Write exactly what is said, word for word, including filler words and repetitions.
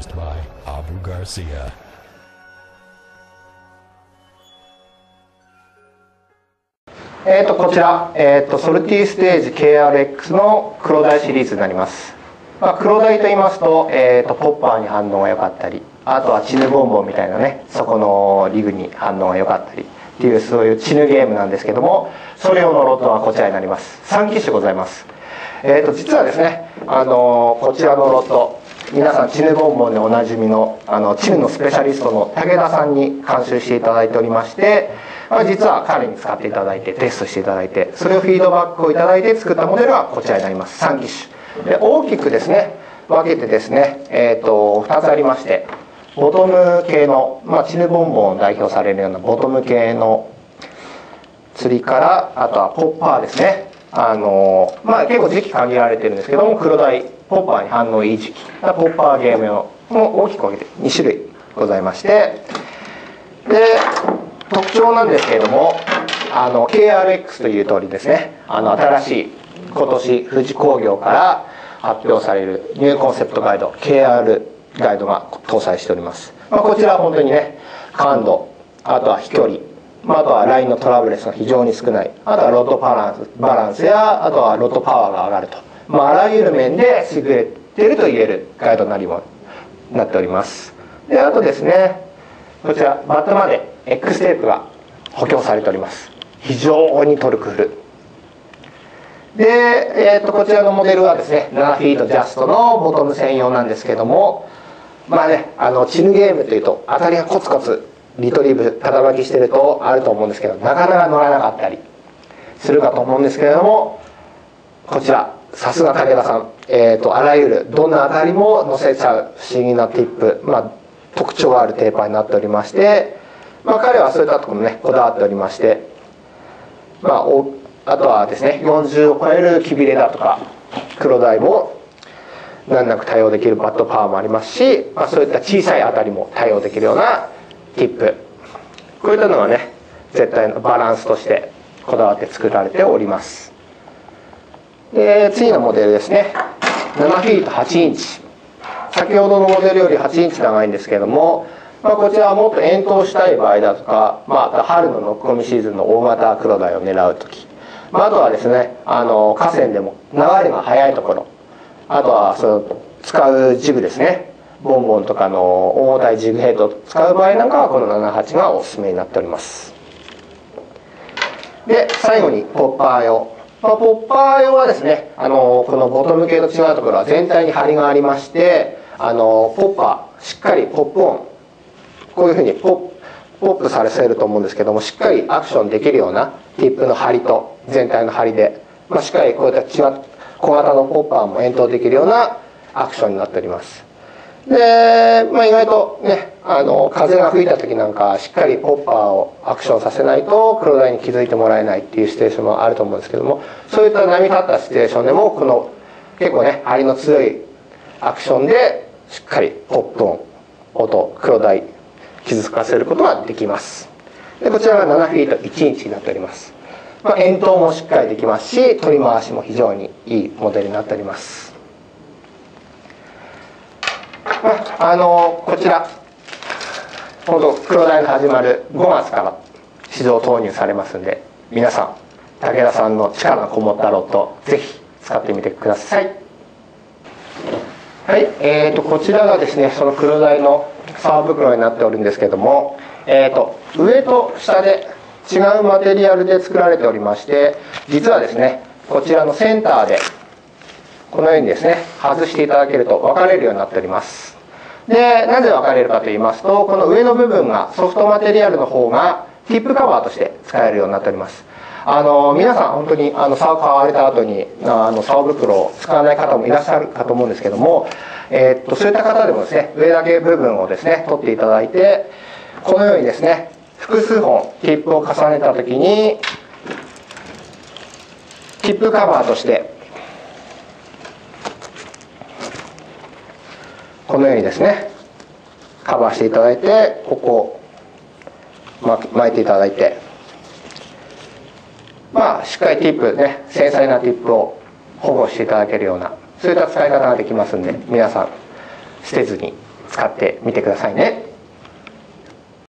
Produced by Abu Garcia. えーとこちら、えーとソルティステージ ケーアールエックス の黒鯛シリーズになります。まあ、黒鯛と言いますと、えーとポッパーに反応が良かったり、あとはチヌボンボンみたいなね、そこのリグに反応が良かったりっていう、そういうチヌゲームなんですけども、それ用のロットはこちらになります。さん機種ございます。えーと実はですね、あのーこちらのロット、皆さんチヌボンボンでおなじみのあのチヌのスペシャリストの武田さんに監修していただいておりまして、まあ、実は彼に使っていただいてテストしていただいて、それをフィードバックをいただいて作ったモデルはこちらになります。さん機種で大きくですね分けてですね、えーとふたつありまして、ボトム系の、まあ、チヌボンボンを代表されるようなボトム系の釣りから、あとはポッパーですね、あのまあ結構時期限られてるんですけども、黒鯛ポッパーに反応いい時期、ポッパーゲーム用も大きく分けてに種類ございまして、で特徴なんですけれども、あの ケーアールエックス という通りですね、あの新しい今年富士工業から発表されるニューコンセプトガイド ケーアール ガイドが搭載しております。まあ、こちらは本当にね、感度、あとは飛距離、まあ、あとはラインのトラブルレスが非常に少ない、あとはロッドバランスバランスや、あとはロッドパワーが上がると、まあ、あらゆる面で優れていると言えるガイドになりもなっております。であとですね、こちらバットまで X テープが補強されております。非常にトルクフルで、えー、とこちらのモデルはですねななフィートジャストのボトム専用なんですけども、まあね、あのチヌゲームというと当たりがコツコツリトリーブ肩巻きしてるとあると思うんですけど、なかなか乗らなかったりするかと思うんですけれども、こちらさすが武田さん、えー、とあらゆるどんな当たりも乗せちゃう不思議なティップ、まあ、特徴あるテーパーになっておりまして、まあ、彼はそういったところもねこだわっておりまして、まあ、おあとはですねよんじゅうを超えるキビレだとか黒鯛も難なく対応できるバットパワーもありますし、まあ、そういった小さい当たりも対応できるようなティップ、こういったのがね絶対のバランスとしてこだわって作られております。で次のモデルですね、ななフィートはちインチ、先ほどのモデルよりはちインチ長いんですけども、まあ、こちらはもっと遠投したい場合だとか、まあ、春のノック込みシーズンの大型黒鯛を狙う時、まあ、あとはですねあの河川でも流れが速いところ、あとはその使うジグですね、ボンボンとかの重たいジグヘッドを使う場合なんかはこのななはちがおすすめになっております。で最後にポッパー用、まあ、ポッパー用はですね、あのこのボトム系と違うところは全体に張りがありまして、あのポッパーしっかりポップオン、こういうふうにポップポップさせると思うんですけども、しっかりアクションできるようなティップの張りと全体の張りで、まあ、しっかりこういった違う小型のポッパーも遠投できるようなアクションになっております。で、まあ、意外とねあの風が吹いた時なんかしっかりポッパーをアクションさせないと黒鯛に気づいてもらえないっていうシチュエーションもあると思うんですけども、そういった波立ったシチュエーションでもこの結構ね張りの強いアクションでしっかりポップオン音黒鯛気づかせることができます。でこちらがななフィートいちインチになっております。まあ、遠投もしっかりできますし、取り回しも非常にいいモデルになっております。まあ、あのこちら本当黒鯛が始まるごがつから市場投入されますんで、皆さん武田さんの力のこもったロットぜひ使ってみてください。はい、えー、とこちらがですねその黒鯛の竿袋になっておるんですけども、えー、と上と下で違うマテリアルで作られておりまして、実はですねこちらのセンターでこのようにですね外していただけると分かれるようになっております。でなぜ分かれるかと言いますと、この上の部分がソフトマテリアルの方がティップカバーとして使えるようになっております。あの皆さん本当にあの竿を買われた後にあの竿袋を使わない方もいらっしゃるかと思うんですけども、えー、っとそういった方でもですね上だけ部分をですね取っていただいて、このようにですね複数本ティップを重ねた時にティップカバーとしてこのようにですねカバーしていただいて、ここを巻いていただいて、まあしっかりティップね繊細なティップを保護していただけるようなそういった使い方ができますんで、皆さん捨てずに使ってみてくださいね。